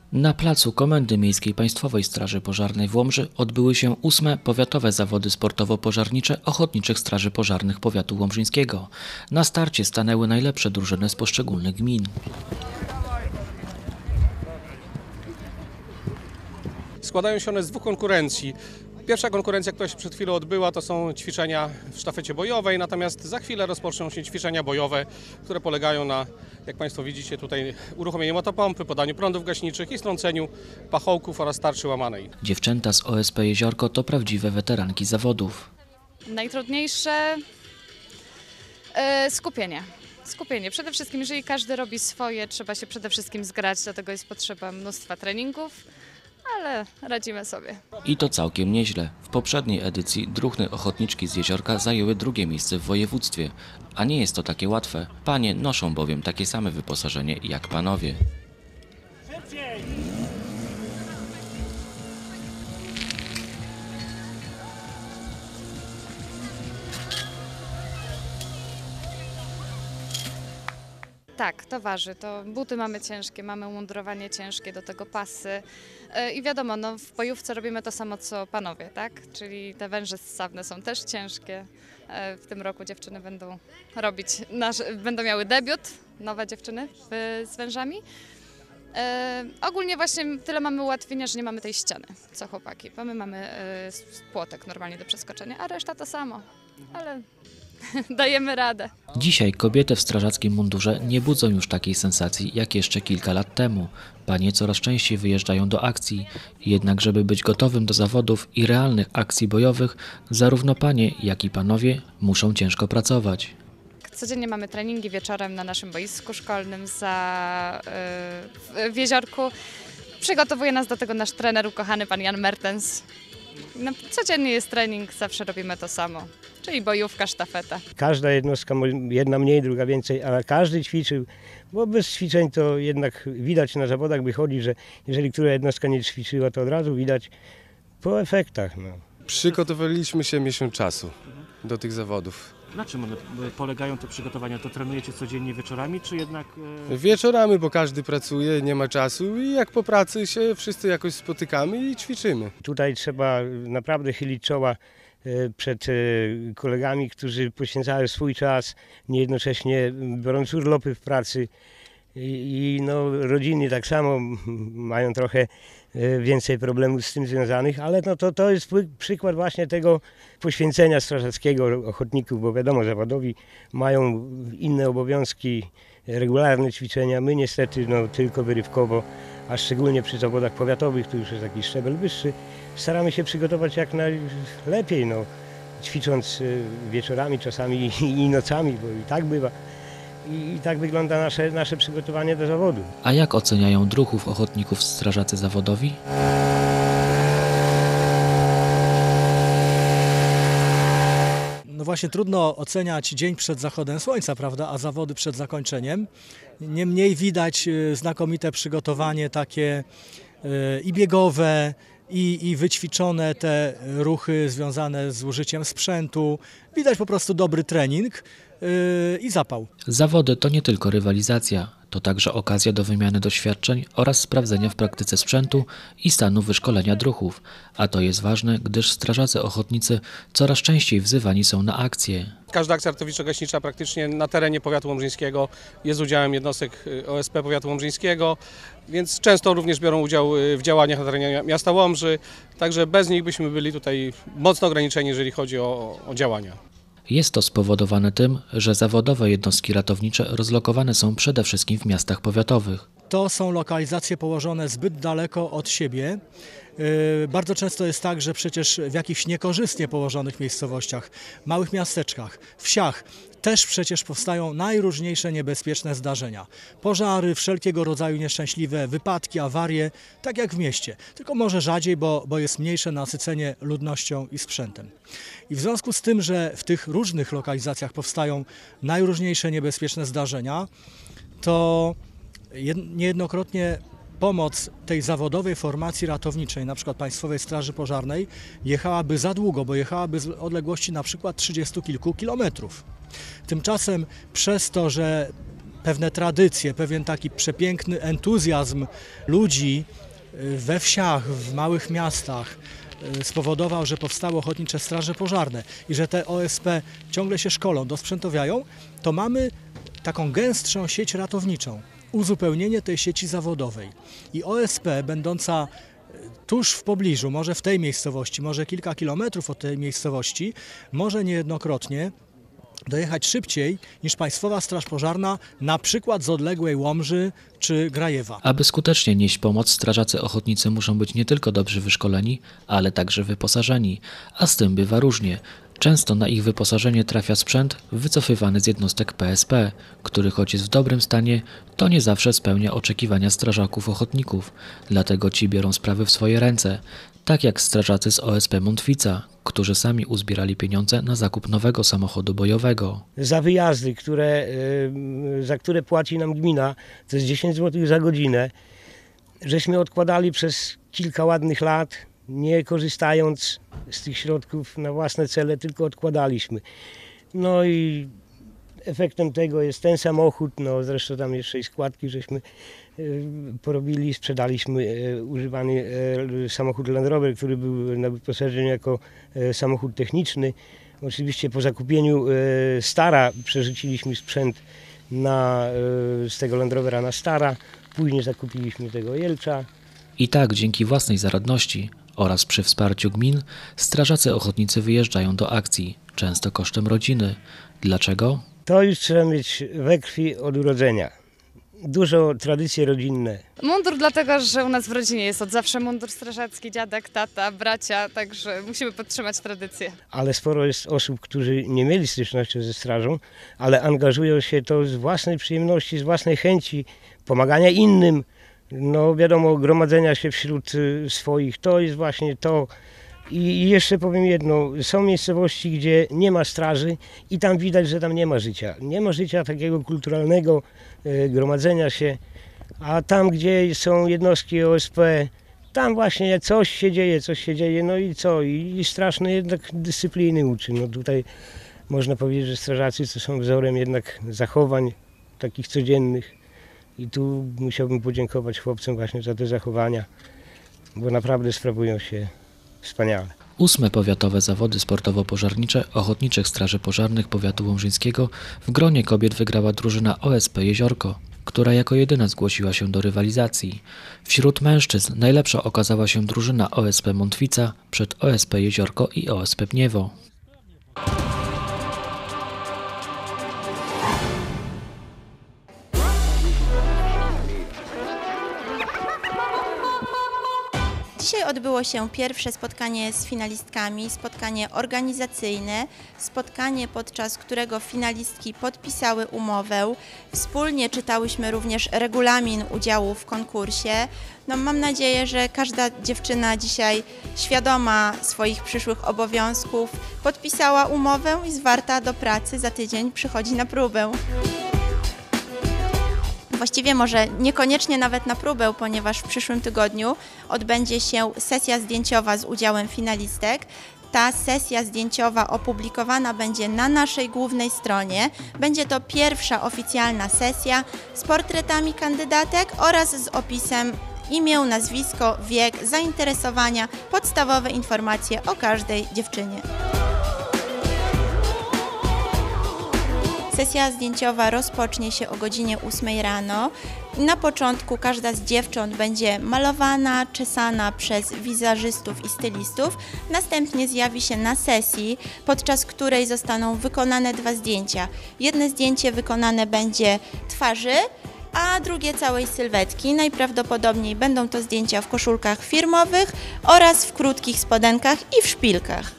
Na placu Komendy Miejskiej Państwowej Straży Pożarnej w Łomży odbyły się 8. Powiatowe Zawody Sportowo-Pożarnicze Ochotniczych Straży Pożarnych Powiatu Łomżyńskiego. Na starcie stanęły najlepsze drużyny z poszczególnych gmin. Składają się one z dwóch konkurencji. Pierwsza konkurencja, która się przed chwilą odbyła, to są ćwiczenia w sztafecie bojowej, natomiast za chwilę rozpoczną się ćwiczenia bojowe, które polegają na, jak Państwo widzicie tutaj, uruchomieniu motopompy, podaniu prądów gaśniczych i strąceniu pachołków oraz tarczy łamanej. Dziewczęta z OSP Jeziorko to prawdziwe weteranki zawodów. Najtrudniejsze skupienie. Skupienie. Przede wszystkim, jeżeli każdy robi swoje, trzeba się przede wszystkim zgrać, do tego jest potrzeba mnóstwa treningów, ale radzimy sobie. I to całkiem nieźle. W poprzedniej edycji druhny ochotniczki z Jeziorka zajęły drugie miejsce w województwie. A nie jest to takie łatwe. Panie noszą bowiem takie same wyposażenie jak panowie. Tak, to waży. To buty mamy ciężkie, mamy umundurowanie ciężkie, do tego pasy. I wiadomo, no, w bojówce robimy to samo co panowie, tak? Czyli te węże ssawne są też ciężkie. W tym roku dziewczyny będą miały debiut, nowe dziewczyny z wężami. Ogólnie właśnie tyle mamy ułatwienia, że nie mamy tej ściany, co chłopaki, bo my mamy płotek normalnie do przeskoczenia, a reszta to samo, ale dajemy radę. Dzisiaj kobiety w strażackim mundurze nie budzą już takiej sensacji jak jeszcze kilka lat temu. Panie coraz częściej wyjeżdżają do akcji. Jednak żeby być gotowym do zawodów i realnych akcji bojowych, zarówno panie, jak i panowie muszą ciężko pracować. Codziennie mamy treningi wieczorem na naszym boisku szkolnym w Jeziorku. Przygotowuje nas do tego nasz trener ukochany, pan Jan Mertens. No, codziennie jest trening, zawsze robimy to samo, czyli bojówka, sztafeta. Każda jednostka, jedna mniej, druga więcej, ale każdy ćwiczył, bo bez ćwiczeń to jednak widać na zawodach wychodzi, że jeżeli która jednostka nie ćwiczyła, to od razu widać po efektach. No. Przygotowaliśmy się miesiąc czasu do tych zawodów. Na czym one polegają te przygotowania? To trenujecie codziennie wieczorami, czy jednak... Wieczorami, bo każdy pracuje, nie ma czasu i jak po pracy się wszyscy jakoś spotykamy i ćwiczymy. Tutaj trzeba naprawdę chylić czoła przed kolegami, którzy poświęcają swój czas, niejednocześnie biorąc urlopy w pracy i no, rodziny tak samo mają trochę więcej problemów z tym związanych, ale no to jest przykład właśnie tego poświęcenia strażackiego ochotników, bo wiadomo, zawodowi mają inne obowiązki, regularne ćwiczenia, my niestety no, tylko wyrywkowo, a szczególnie przy zawodach powiatowych, tu już jest jakiś szczebel wyższy, staramy się przygotować jak najlepiej, no, ćwicząc wieczorami, czasami i nocami, bo i tak bywa. I tak wygląda nasze przygotowanie do zawodu. A jak oceniają druhów ochotników strażacy zawodowi? No właśnie trudno oceniać dzień przed zachodem słońca, prawda, a zawody przed zakończeniem. Niemniej widać znakomite przygotowanie takie i biegowe, i wyćwiczone te ruchy związane z użyciem sprzętu. Widać po prostu dobry trening i zapał. Zawody to nie tylko rywalizacja, to także okazja do wymiany doświadczeń oraz sprawdzenia w praktyce sprzętu i stanu wyszkolenia druhów. A to jest ważne, gdyż strażacy ochotnicy coraz częściej wzywani są na akcje. Każda akcja ratowniczo-gaśnicza praktycznie na terenie powiatu łomżyńskiego jest udziałem jednostek OSP powiatu łomżyńskiego, więc często również biorą udział w działaniach na terenie miasta Łomży, także bez nich byśmy byli tutaj mocno ograniczeni, jeżeli chodzi o działania. Jest to spowodowane tym, że zawodowe jednostki ratownicze rozlokowane są przede wszystkim w miastach powiatowych. To są lokalizacje położone zbyt daleko od siebie. Bardzo często jest tak, że przecież w jakichś niekorzystnie położonych miejscowościach, małych miasteczkach, wsiach też przecież powstają najróżniejsze niebezpieczne zdarzenia. Pożary, wszelkiego rodzaju nieszczęśliwe wypadki, awarie, tak jak w mieście. Tylko może rzadziej, bo jest mniejsze nasycenie ludnością i sprzętem. I w związku z tym, że w tych różnych lokalizacjach powstają najróżniejsze niebezpieczne zdarzenia, to niejednokrotnie pomoc tej zawodowej formacji ratowniczej, na przykład Państwowej Straży Pożarnej, jechałaby za długo, bo jechałaby z odległości na przykład 30 kilku kilometrów. Tymczasem przez to, że pewne tradycje, pewien taki przepiękny entuzjazm ludzi we wsiach, w małych miastach spowodował, że powstały Ochotnicze Straże Pożarne i że te OSP ciągle się szkolą, dosprzętowiają, to mamy taką gęstszą sieć ratowniczą, uzupełnienie tej sieci zawodowej. I OSP, będąca tuż w pobliżu, może w tej miejscowości, może kilka kilometrów od tej miejscowości, może niejednokrotnie dojechać szybciej niż Państwowa Straż Pożarna, na przykład z odległej Łomży czy Grajewa. Aby skutecznie nieść pomoc, strażacy ochotnicy muszą być nie tylko dobrze wyszkoleni, ale także wyposażeni, a z tym bywa różnie. Często na ich wyposażenie trafia sprzęt wycofywany z jednostek PSP, który choć jest w dobrym stanie, to nie zawsze spełnia oczekiwania strażaków ochotników. Dlatego ci biorą sprawy w swoje ręce, tak jak strażacy z OSP Mątwica, którzy sami uzbierali pieniądze na zakup nowego samochodu bojowego. Za wyjazdy, za które płaci nam gmina, to jest 10 zł za godzinę, żeśmy odkładali przez kilka ładnych lat, nie korzystając z tych środków na własne cele, tylko odkładaliśmy. No i efektem tego jest ten samochód, no zresztą tam jeszcze i składki żeśmy porobili, sprzedaliśmy używany samochód Land Rover, który był na wyposażeniu jako samochód techniczny. Oczywiście po zakupieniu Stara przerzuciliśmy sprzęt z tego Land Rovera na Stara, później zakupiliśmy tego Jelcza. I tak dzięki własnej zaradności oraz przy wsparciu gmin strażacy ochotnicy wyjeżdżają do akcji, często kosztem rodziny. Dlaczego? To już trzeba mieć we krwi od urodzenia. Dużo tradycje rodzinne. Mundur dlatego, że u nas w rodzinie jest od zawsze mundur strażacki, dziadek, tata, bracia, także musimy podtrzymać tradycję. Ale sporo jest osób, którzy nie mieli styczności ze strażą, ale angażują się to z własnej przyjemności, z własnej chęci pomagania innym. No wiadomo, gromadzenia się wśród swoich, to jest właśnie to. I jeszcze powiem jedno, są miejscowości, gdzie nie ma straży i tam widać, że tam nie ma życia. Nie ma życia takiego kulturalnego gromadzenia się, a tam, gdzie są jednostki OSP, tam właśnie coś się dzieje, no i co? I straszne jednak dyscypliny uczy. No tutaj można powiedzieć, że strażacy to są wzorem jednak zachowań takich codziennych. I tu musiałbym podziękować chłopcom właśnie za te zachowania, bo naprawdę sprawują się wspaniale. 8. Powiatowe Zawody Sportowo-Pożarnicze Ochotniczych Straży Pożarnych Powiatu Łomżyńskiego w gronie kobiet wygrała drużyna OSP Jeziorko, która jako jedyna zgłosiła się do rywalizacji. Wśród mężczyzn najlepsza okazała się drużyna OSP Mątwica przed OSP Jeziorko i OSP Pniewo. Dzisiaj odbyło się pierwsze spotkanie z finalistkami, spotkanie organizacyjne, spotkanie, podczas którego finalistki podpisały umowę. Wspólnie czytałyśmy również regulamin udziału w konkursie. No, mam nadzieję, że każda dziewczyna dzisiaj świadoma swoich przyszłych obowiązków podpisała umowę i zwarta do pracy za tydzień przychodzi na próbę. Właściwie może niekoniecznie nawet na próbę, ponieważ w przyszłym tygodniu odbędzie się sesja zdjęciowa z udziałem finalistek. Ta sesja zdjęciowa opublikowana będzie na naszej głównej stronie. Będzie to pierwsza oficjalna sesja z portretami kandydatek oraz z opisem imię, nazwisko, wiek, zainteresowania, podstawowe informacje o każdej dziewczynie. Sesja zdjęciowa rozpocznie się o godzinie 8 rano. Na początku każda z dziewcząt będzie malowana, czesana przez wizerzystów i stylistów. Następnie zjawi się na sesji, podczas której zostaną wykonane 2 zdjęcia. Jedno zdjęcie wykonane będzie twarzy, a drugie całej sylwetki. Najprawdopodobniej będą to zdjęcia w koszulkach firmowych oraz w krótkich spodenkach i w szpilkach.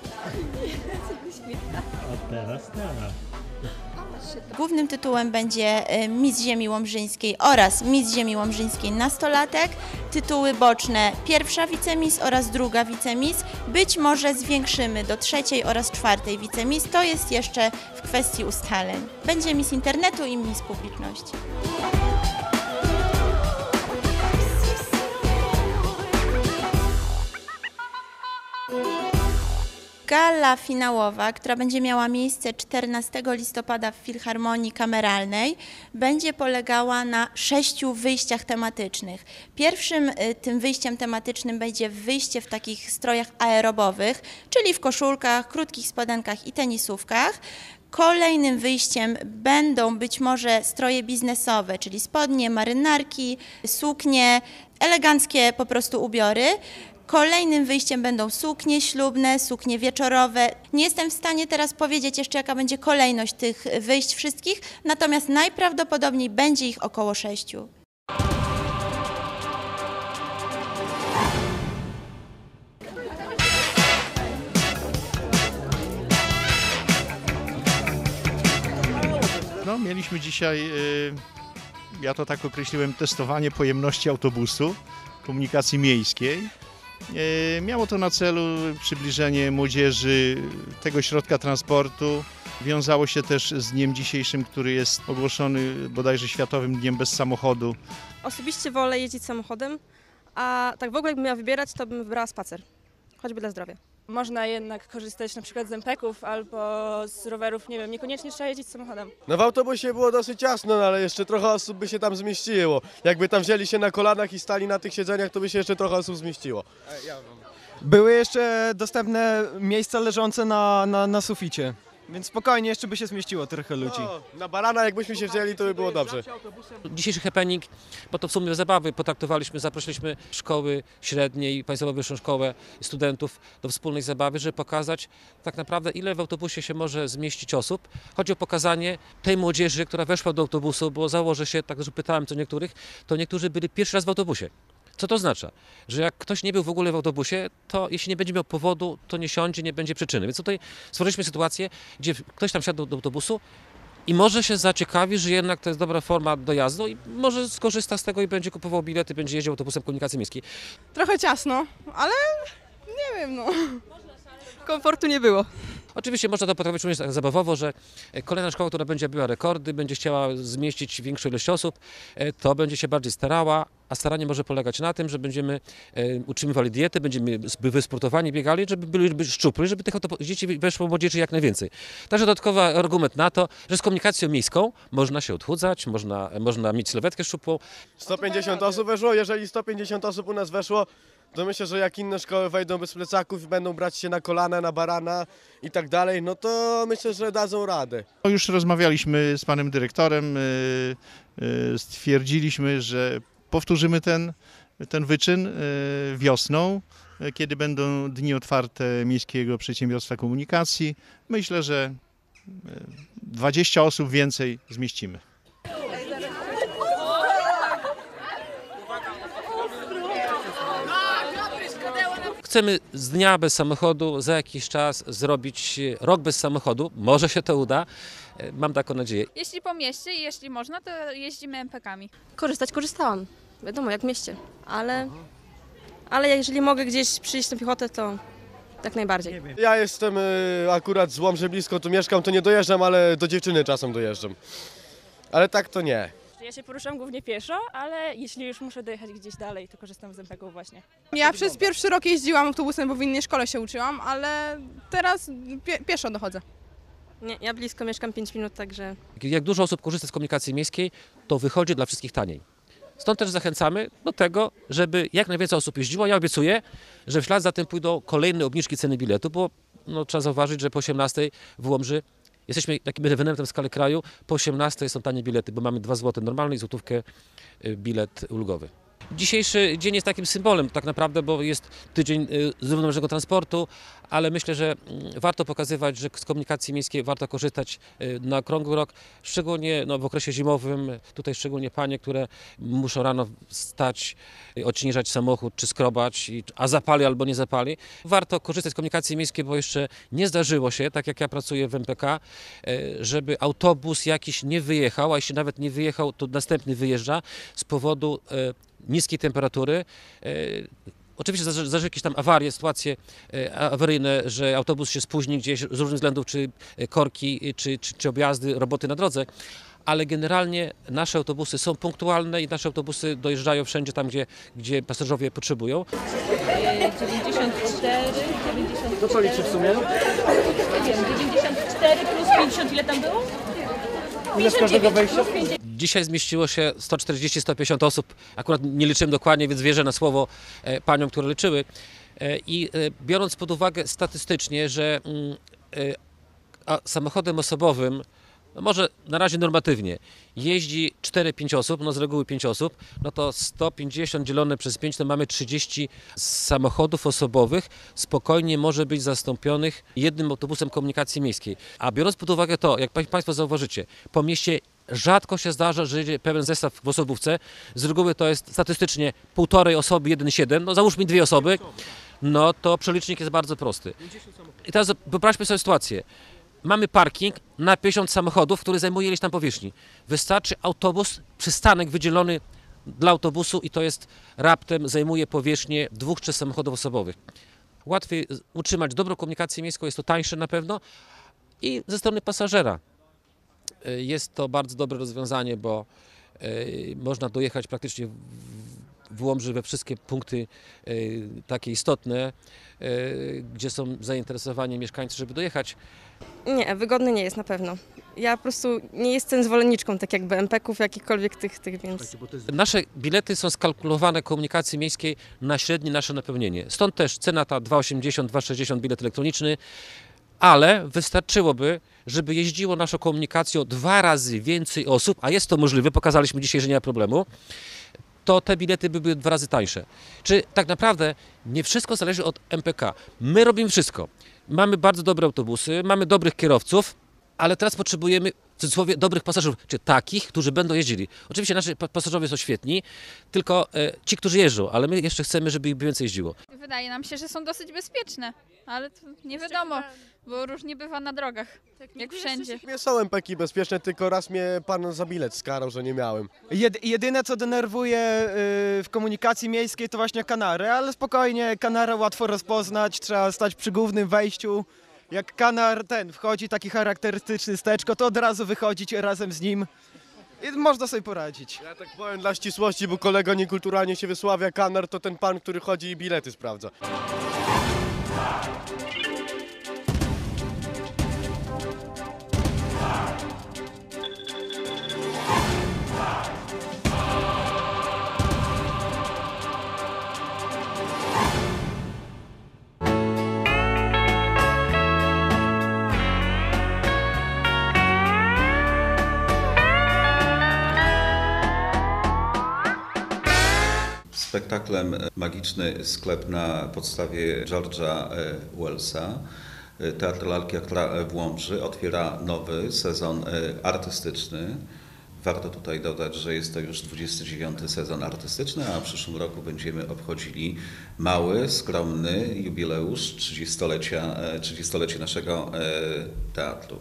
Głównym tytułem będzie Miss Ziemi Łomżyńskiej oraz Miss Ziemi Łomżyńskiej nastolatek. Tytuły boczne pierwsza wicemiss oraz druga wicemiss. Być może zwiększymy do 3. oraz 4. wicemiss. To jest jeszcze w kwestii ustaleń. Będzie Miss Internetu i Miss Publiczności. Gala finałowa, która będzie miała miejsce 14 listopada w Filharmonii Kameralnej, będzie polegała na 6 wyjściach tematycznych. Pierwszym tym wyjściem tematycznym będzie wyjście w takich strojach aerobowych, czyli w koszulkach, krótkich spodenkach i tenisówkach. Kolejnym wyjściem będą być może stroje biznesowe, czyli spodnie, marynarki, suknie, eleganckie po prostu ubiory. Kolejnym wyjściem będą suknie ślubne, suknie wieczorowe. Nie jestem w stanie teraz powiedzieć jeszcze, jaka będzie kolejność tych wyjść wszystkich, natomiast najprawdopodobniej będzie ich około 6. No, mieliśmy dzisiaj, ja to tak określiłem, testowanie pojemności autobusu, komunikacji miejskiej. Miało to na celu przybliżenie młodzieży tego środka transportu. Wiązało się też z dniem dzisiejszym, który jest ogłoszony bodajże Światowym Dniem Bez Samochodu. Osobiście wolę jeździć samochodem, a tak w ogóle jakbym miała wybierać, to bym wybrała spacer, choćby dla zdrowia. Można jednak korzystać na przykład z empeków albo z rowerów, nie wiem, niekoniecznie trzeba jeździć samochodem. No w autobusie było dosyć ciasno, no, ale jeszcze trochę osób by się tam zmieściło. Jakby tam wzięli się na kolanach i stali na tych siedzeniach, to by się jeszcze trochę osób zmieściło. Były jeszcze dostępne miejsca leżące na suficie, więc spokojnie jeszcze by się zmieściło trochę ludzi. No, na barana jakbyśmy się wzięli, to by było dobrze. Dzisiejszy happening, bo to w sumie zabawy zaprosiliśmy szkoły średnie i Państwową Wyższą Szkołę studentów do wspólnej zabawy, żeby pokazać tak naprawdę, ile w autobusie się może zmieścić osób. Chodzi o pokazanie tej młodzieży, która weszła do autobusu, bo założę się, tak że pytałem co niektórych, to niektórzy byli pierwszy raz w autobusie. Co to oznacza? Że jak ktoś nie był w ogóle w autobusie, to jeśli nie będzie miał powodu, to nie siądzie, nie będzie przyczyny. Więc tutaj stworzyliśmy sytuację, gdzie ktoś tam siadł do autobusu i może się zaciekawi, że jednak to jest dobra forma dojazdu i może skorzysta z tego i będzie kupował bilety, będzie jeździł autobusem komunikacji miejskiej. Trochę ciasno, ale nie wiem, no. Komfortu nie było. Oczywiście można to potraktować również tak zabawowo, że kolejna szkoła, która będzie biła rekordy, będzie chciała zmieścić większą ilość osób, to będzie się bardziej starała, a staranie może polegać na tym, że będziemy utrzymywali dietę, będziemy wysportowani, biegali, żeby byli szczupli, żeby tych dzieci weszło młodzieży jak najwięcej. Także dodatkowy argument na to, że z komunikacją miejską można się odchudzać, można mieć sylwetkę szczupłą. 150 osób weszło, jeżeli 150 osób u nas weszło, to myślę, że jak inne szkoły wejdą bez plecaków i będą brać się na kolana, na barana i tak dalej, no to myślę, że dadzą radę. Już rozmawialiśmy z panem dyrektorem, stwierdziliśmy, że powtórzymy ten wyczyn wiosną, kiedy będą dni otwarte Miejskiego Przedsiębiorstwa Komunikacji. Myślę, że 20 osób więcej zmieścimy. Chcemy z dnia bez samochodu za jakiś czas zrobić rok bez samochodu. Może się to uda. Mam taką nadzieję. Jeśli po mieście i jeśli można, to jeździmy MPK-ami. Korzystałam. Wiadomo, jak w mieście. Ale jeżeli mogę gdzieś przyjść na piechotę, to jak najbardziej. Ja jestem akurat z Łomży blisko, tu mieszkam, to nie dojeżdżam, ale do dziewczyny czasem dojeżdżam. Ale tak to nie. Ja się poruszam głównie pieszo, ale jeśli już muszę dojechać gdzieś dalej, to korzystam z MPK-ów właśnie. Ja przez pierwszy rok jeździłam autobusem, bo w innej szkole się uczyłam, ale teraz pieszo dochodzę. Nie, ja blisko mieszkam 5 minut, także... Jak dużo osób korzysta z komunikacji miejskiej, to wychodzi dla wszystkich taniej. Stąd też zachęcamy do tego, żeby jak najwięcej osób jeździło. Ja obiecuję, że w ślad za tym pójdą kolejne obniżki ceny biletu, bo trzeba zauważyć, że po 18 w Łomży jesteśmy takim ewenementem w skali kraju. Po 18 są tanie bilety, bo mamy 2 zł normalny i złotówkę bilet ulgowy. Dzisiejszy dzień jest takim symbolem tak naprawdę, bo jest tydzień zrównoważonego transportu, ale myślę, że warto pokazywać, że z komunikacji miejskiej warto korzystać na okrągły rok, szczególnie w okresie zimowym, tutaj szczególnie panie, które muszą rano wstać, odśnieżać samochód czy skrobać, a zapali albo nie zapali. Warto korzystać z komunikacji miejskiej, bo jeszcze nie zdarzyło się, tak jak ja pracuję w MPK, żeby autobus jakiś nie wyjechał, a jeśli nawet nie wyjechał, to następny wyjeżdża z powodu niskiej temperatury. Oczywiście zdarzyły jakieś tam awarie, sytuacje awaryjne, że autobus się spóźni gdzieś z różnych względów, czy korki, czy objazdy, roboty na drodze, ale generalnie nasze autobusy są punktualne i nasze autobusy dojeżdżają wszędzie tam, gdzie pasażerowie potrzebują. 94, 95. To co liczy w sumie? Nie wiem, 94 plus 50, ile tam było? Ile z każdego wejścia? Dzisiaj zmieściło się 140-150 osób. Akurat nie liczyłem dokładnie, więc wierzę na słowo paniom, które liczyły. I biorąc pod uwagę statystycznie, że samochodem osobowym, no może na razie normatywnie, jeździ 4-5 osób, no z reguły 5 osób, no to 150 dzielone przez 5 to mamy 30 samochodów osobowych, spokojnie może być zastąpionych jednym autobusem komunikacji miejskiej. A biorąc pod uwagę to, jak Państwo zauważycie, po mieście rzadko się zdarza, że jedzie pełen zestaw w osobówce, z reguły to jest statystycznie 1,5 osoby, 1,7, no załóżmy 2 osoby, no to przelicznik jest bardzo prosty. I teraz wyobraźmy sobie sytuację. Mamy parking na 50 samochodów, który zajmuje ileś tam powierzchni. Wystarczy autobus, przystanek wydzielony dla autobusu i to jest raptem zajmuje powierzchnię 2-3 samochodów osobowych. Łatwiej utrzymać dobrą komunikację miejską, jest to tańsze na pewno i ze strony pasażera jest to bardzo dobre rozwiązanie, bo można dojechać praktycznie w Łomży we wszystkie punkty takie istotne, gdzie są zainteresowani mieszkańcy, żeby dojechać. Nie, wygodny nie jest na pewno. Ja po prostu nie jestem zwolenniczką tak jakby MPK-ów, jakichkolwiek tych, więc... Nasze bilety są skalkulowane komunikacji miejskiej na średnie nasze napełnienie. Stąd też cena ta 2,80, 2,60 bilet elektroniczny, ale wystarczyłoby, żeby jeździło naszą komunikacją 2 razy więcej osób, a jest to możliwe, pokazaliśmy dzisiaj, że nie ma problemu, to te bilety by były 2 razy tańsze. Czy tak naprawdę nie wszystko zależy od MPK. My robimy wszystko. Mamy bardzo dobre autobusy, mamy dobrych kierowców, ale teraz potrzebujemy w cudzysłowie dobrych pasażerów, czy takich, którzy będą jeździli. Oczywiście nasi pasażerowie są świetni, tylko ci, którzy jeżdżą, ale my jeszcze chcemy, żeby ich więcej jeździło. Wydaje nam się, że są dosyć bezpieczne, ale to nie wiadomo, bo różnie bywa na drogach, jak wszędzie. Nie są MPK bezpieczne, tylko raz mnie pan za bilet skarał, że nie miałem. Jedyne co denerwuje w komunikacji miejskiej to właśnie kanary, ale spokojnie, kanarę łatwo rozpoznać, trzeba stać przy głównym wejściu. Jak kanar wchodzi taki charakterystyczny steczko, to od razu wychodzić razem z nim i można sobie poradzić. Ja tak powiem dla ścisłości, bo kolega niekulturalnie się wysławia, kanar to ten pan, który chodzi i bilety sprawdza. Spektaklem Magiczny sklep na podstawie George'a Wellsa. Teatr Lalki Aktora w Łomży otwiera nowy sezon artystyczny. Warto tutaj dodać, że jest to już 29. sezon artystyczny, a w przyszłym roku będziemy obchodzili mały, skromny jubileusz 30-lecie naszego teatru.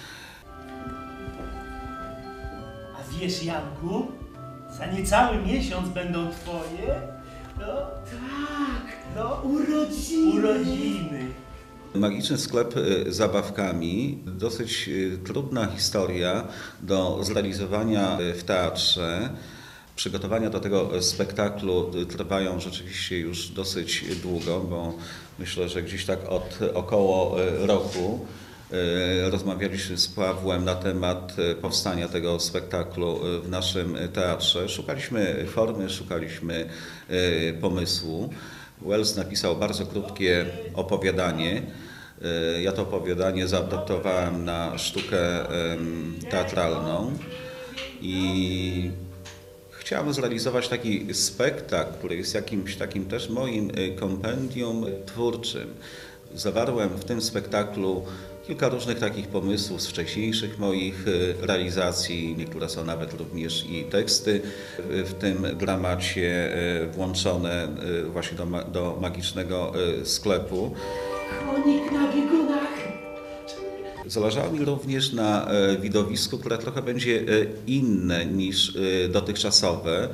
A wiesz, Janku, za niecały miesiąc będą twoje, no tak, no urodziny. Magiczny sklep z zabawkami, dosyć trudna historia do zrealizowania w teatrze. Przygotowania do tego spektaklu trwają rzeczywiście już dosyć długo, bo myślę, że gdzieś tak od około roku rozmawialiśmy z Pawłem na temat powstania tego spektaklu w naszym teatrze. Szukaliśmy formy, szukaliśmy pomysłu. Wells napisał bardzo krótkie opowiadanie. Ja to opowiadanie zaadaptowałem na sztukę teatralną i chciałem zrealizować taki spektakl, który jest jakimś takim też moim kompendium twórczym. Zawarłem w tym spektaklu kilka różnych takich pomysłów z wcześniejszych moich realizacji. Niektóre są nawet również i teksty w tym dramacie włączone właśnie do magicznego sklepu. Chronik na biegunach. Zależało mi również na widowisku, które trochę będzie inne niż dotychczasowe.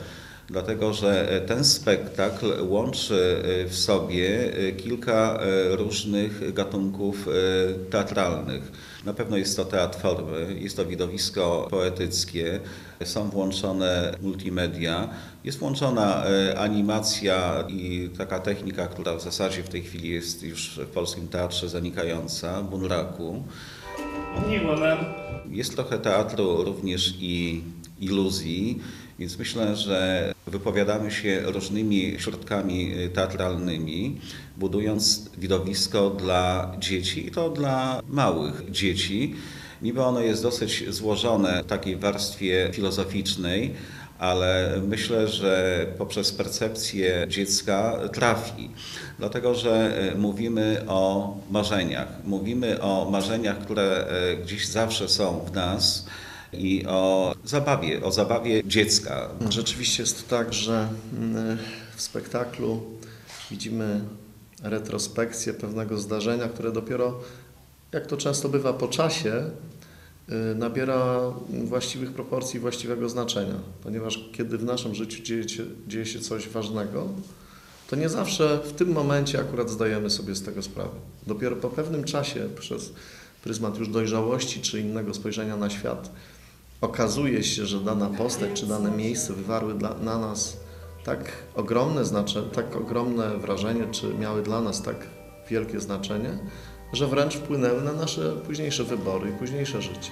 dlatego że ten spektakl łączy w sobie kilka różnych gatunków teatralnych. Na pewno jest to teatr formy, jest to widowisko poetyckie, są włączone multimedia, jest włączona animacja i taka technika, która w zasadzie w tej chwili jest już w polskim teatrze zanikająca, bunraku. Miło nam. Jest trochę teatru również i iluzji, więc myślę, że wypowiadamy się różnymi środkami teatralnymi, budując widowisko dla dzieci i to dla małych dzieci. Niby ono jest dosyć złożone w takiej warstwie filozoficznej, ale myślę, że poprzez percepcję dziecka trafi. Dlatego, że mówimy o marzeniach, które gdzieś zawsze są w nas i o zabawie dziecka. Rzeczywiście jest tak, że w spektaklu widzimy retrospekcję pewnego zdarzenia, które dopiero, jak to często bywa po czasie, nabiera właściwych proporcji, właściwego znaczenia. Ponieważ kiedy w naszym życiu dzieje się coś ważnego, to nie zawsze w tym momencie akurat zdajemy sobie z tego sprawę. Dopiero po pewnym czasie, przez pryzmat już dojrzałości czy innego spojrzenia na świat, okazuje się, że dana postać czy dane miejsce wywarły na nas tak ogromne znaczenie, tak ogromne wrażenie, czy miały dla nas tak wielkie znaczenie, że wręcz wpłynęły na nasze późniejsze wybory i późniejsze życie.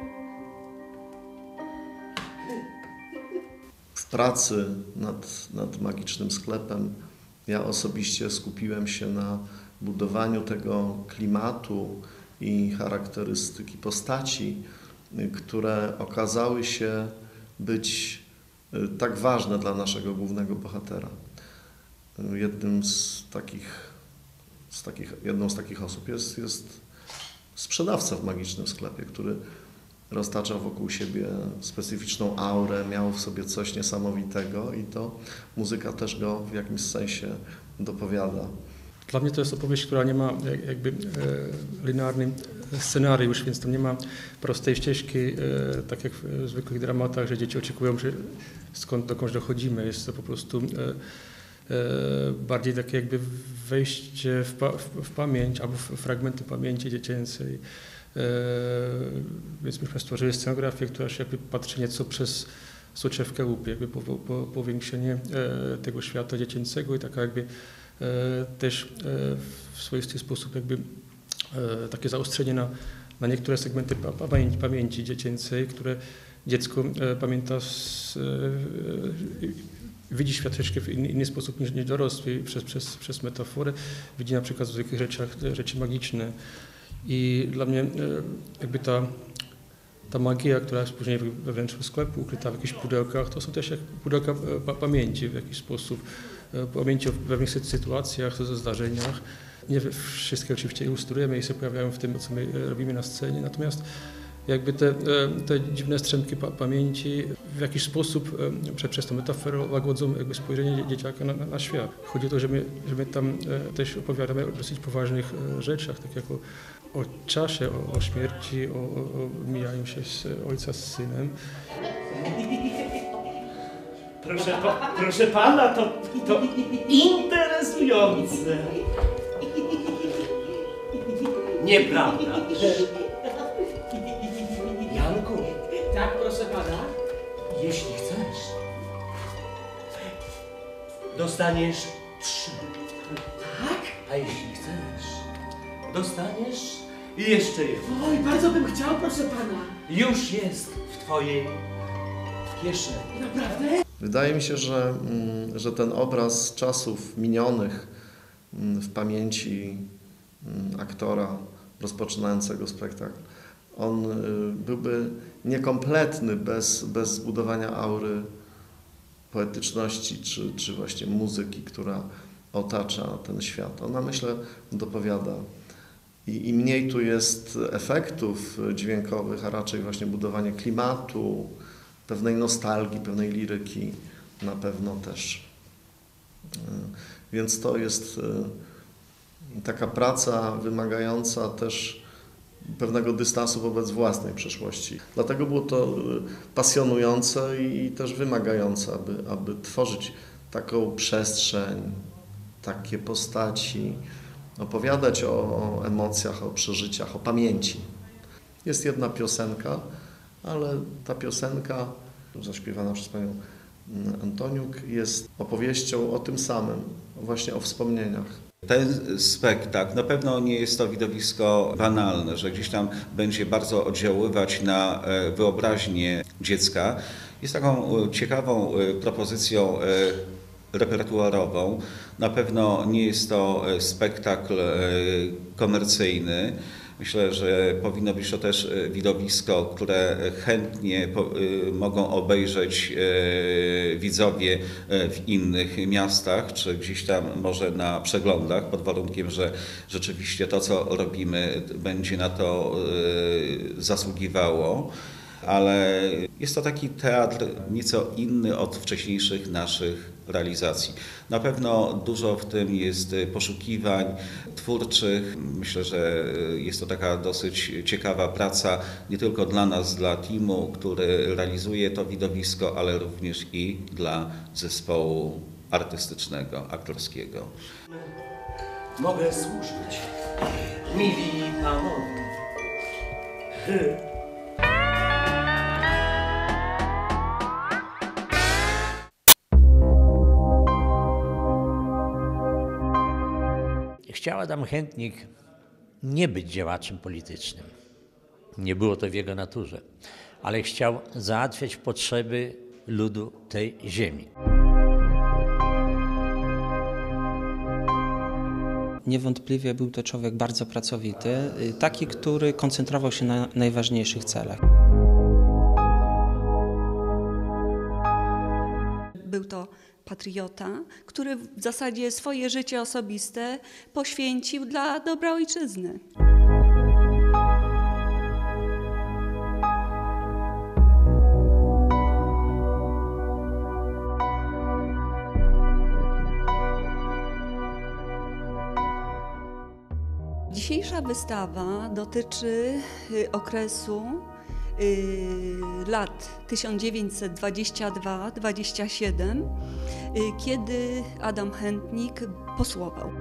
W pracy nad magicznym sklepem ja osobiście skupiłem się na budowaniu tego klimatu i charakterystyki postaci, które okazały się być tak ważne dla naszego głównego bohatera. Jedną z takich osób jest sprzedawca w magicznym sklepie, który roztacza wokół siebie specyficzną aurę, miał w sobie coś niesamowitego i to muzyka też go w jakimś sensie dopowiada. Dla mnie to jest opowieść, która nie ma jakby linearny scenariusz, więc tam nie ma prostej ścieżki, tak jak w zwykłych dramatach, że dzieci oczekują, że dokądś dochodzimy. Jest to po prostu bardziej takie jakby wejście w pamięć albo w fragmenty pamięci dziecięcej. Więc myśmy stworzyli scenografię, która się jakby patrzy nieco przez soczewkę łupy, jakby powiększenie tego świata dziecięcego i taka jakby też w swoisty sposób jakby takie zaostrzenie na niektóre segmenty pamięci dziecięcej, które dziecko pamięta, widzi świat troszkę w inny sposób niż dorosły przez metaforę, widzi na przykład w zwykłych rzeczach rzeczy magiczne. I dla mnie jakby ta magia, która jest później we wnętrzu sklepu, ukryta w jakichś pudełkach, to są też jak pudełka pamięci w jakiś sposób. Pamięci o pewnych sytuacjach, o zdarzeniach. Nie wszystkie oczywiście ilustrujemy i się pojawiają w tym, co my robimy na scenie, natomiast jakby te dziwne strzępki pamięci w jakiś sposób przez tę metaforę łagodzą jakby spojrzenie dzieciaka na świat. Chodzi o to, że my tam też opowiadamy o dosyć poważnych rzeczach, tak jak o czasie, o śmierci, o mijaniu się ojca z synem. Proszę pana, to interesujące. Nieprawda? Janku. Tak, proszę pana. Jeśli chcesz, dostaniesz 3. Tak? A jeśli chcesz, dostaniesz jeszcze 1. Oj, bardzo bym chciał, proszę pana. Już jest w twojej kieszeni. Naprawdę? Wydaje mi się, że ten obraz czasów minionych w pamięci aktora rozpoczynającego spektakl, on byłby niekompletny bez zbudowania aury poetyczności czy właśnie muzyki, która otacza ten świat. Ona, myślę, dopowiada. I mniej tu jest efektów dźwiękowych, a raczej właśnie budowanie klimatu, pewnej nostalgii, pewnej liryki na pewno też. Więc to jest taka praca wymagająca też pewnego dystansu wobec własnej przeszłości. Dlatego było to pasjonujące i też wymagające, aby tworzyć taką przestrzeń, takie postaci, opowiadać o emocjach, o przeżyciach, o pamięci. Jest jedna piosenka, ale ta piosenka zaśpiewana przez panią Antoniuk jest opowieścią o tym samym, właśnie o wspomnieniach. Ten spektakl, na pewno nie jest to widowisko banalne, że gdzieś tam będzie bardzo oddziaływać na wyobraźnię dziecka. Jest taką ciekawą propozycją repertuarową. Na pewno nie jest to spektakl komercyjny. Myślę, że powinno być to też widowisko, które chętnie mogą obejrzeć widzowie w innych miastach, czy gdzieś tam może na przeglądach, pod warunkiem, że rzeczywiście to, co robimy, będzie na to zasługiwało. Ale jest to taki teatr nieco inny od wcześniejszych naszych realizacji. Na pewno dużo w tym jest poszukiwań twórczych. Myślę, że jest to taka dosyć ciekawa praca nie tylko dla nas, dla teamu, który realizuje to widowisko, ale również i dla zespołu artystycznego, aktorskiego. Mogę służyć, mili panowie. Chciał Adam Chętnik nie być działaczem politycznym. Nie było to w jego naturze, ale chciał załatwiać potrzeby ludu tej ziemi. Niewątpliwie był to człowiek bardzo pracowity, taki, który koncentrował się na najważniejszych celach. Był to patriota, który w zasadzie swoje życie osobiste poświęcił dla dobra ojczyzny. Dzisiejsza wystawa dotyczy okresu lat 1922-27, kiedy Adam Chętnik posłował.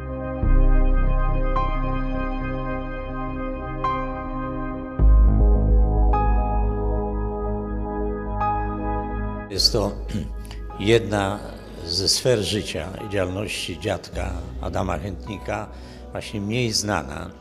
Jest to jedna ze sfer życia i działalności dziadka Adama Chętnika, właśnie mniej znana.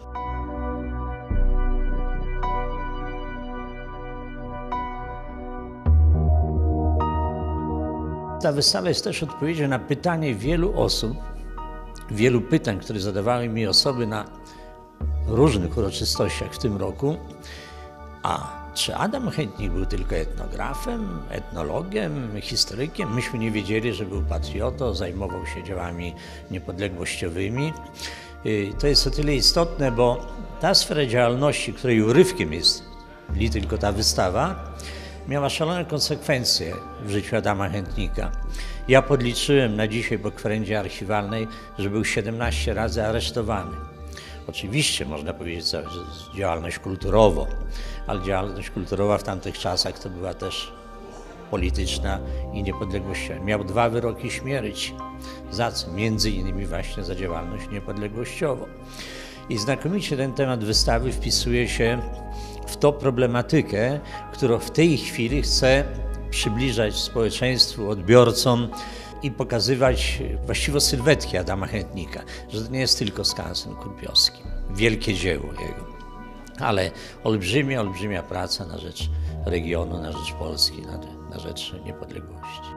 Ta wystawa jest też odpowiedzią na pytanie wielu osób, wielu pytań, które zadawały mi osoby na różnych uroczystościach w tym roku. A czy Adam Chętnik był tylko etnografem, etnologiem, historykiem? Myśmy nie wiedzieli, że był patriotą, zajmował się działami niepodległościowymi. To jest o tyle istotne, bo ta sfera działalności, której urywkiem jest nie tylko ta wystawa, miała szalone konsekwencje w życiu Adama Chętnika. Ja podliczyłem na dzisiaj po kwerendzie archiwalnej, że był 17 razy aresztowany. Oczywiście można powiedzieć, że działalność kulturową, ale działalność kulturowa w tamtych czasach to była też polityczna i niepodległościowa. Miał 2 wyroki śmierci. Za co? Między innymi właśnie za działalność niepodległościową. I znakomicie ten temat wystawy wpisuje się w tą problematykę, którą w tej chwili chcę przybliżać społeczeństwu, odbiorcom i pokazywać właściwie sylwetki Adama Chętnika, że to nie jest tylko skansen kurpiowski, wielkie dzieło jego, ale olbrzymia praca na rzecz regionu, na rzecz Polski, na rzecz niepodległości.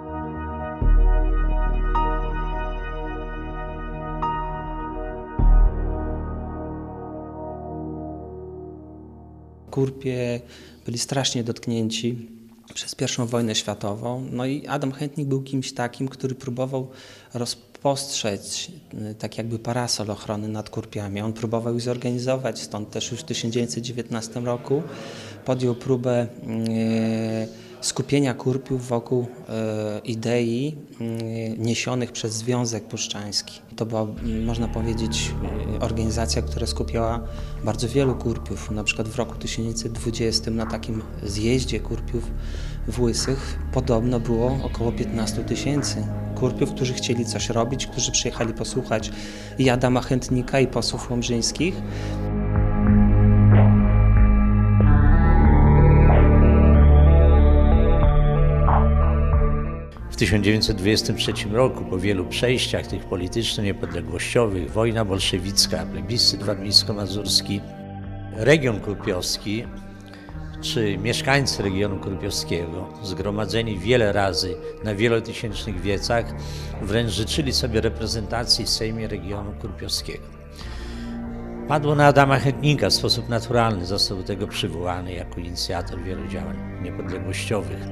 Kurpie byli strasznie dotknięci przez I wojnę światową. No i Adam Chętnik był kimś takim, który próbował rozpostrzeć tak jakby parasol ochrony nad Kurpiami. On próbował ich zorganizować, stąd też już w 1919 roku podjął próbę skupienia Kurpiów wokół idei niesionych przez Związek Puszczański. To była, można powiedzieć, organizacja, która skupiała bardzo wielu Kurpiów. Na przykład w roku 1920 na takim zjeździe Kurpiów w Łysych podobno było około 15 000 Kurpiów, którzy chcieli coś robić, którzy przyjechali posłuchać i Adama Chętnika, i posłów łomżyńskich. W 1923 roku, po wielu przejściach tych polityczno-niepodległościowych, wojna bolszewicka, plebiscyt warmińsko-mazurski, region kurpiowski, czy mieszkańcy regionu kurpiowskiego, zgromadzeni wiele razy na wielotysięcznych wiecach, wręcz życzyli sobie reprezentacji w Sejmie regionu kurpiowskiego. Padło na Adama Chętnika w sposób naturalny, został do tego przywołany jako inicjator wielu działań niepodległościowych.